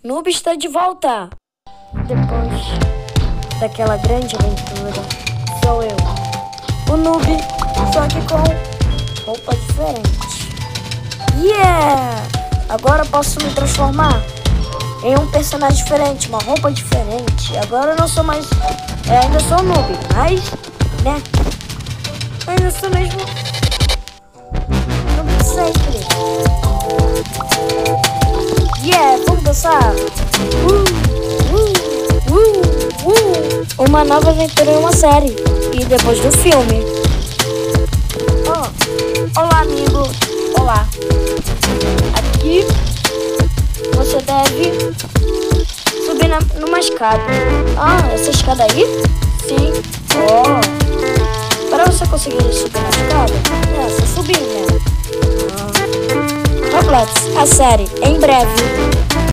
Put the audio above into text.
Noob está de volta! Depois daquela grande aventura, sou eu, o Noob, só que com roupa diferente. Yeah! Agora posso me transformar em um personagem diferente, uma roupa diferente. Agora eu não sou mais... ainda sou Noob, mas... né? Ainda sou mesmo... Noob de sempre. Yeah, vamos dançar! Uma nova aventura em uma série. E depois do filme. Oh, olá, amigo. Olá. Aqui você deve subir numa escada. Ah, essa escada aí? Sim. Oh. Para você conseguir subir na escada, é só subir, né? Roblox, a série, em breve.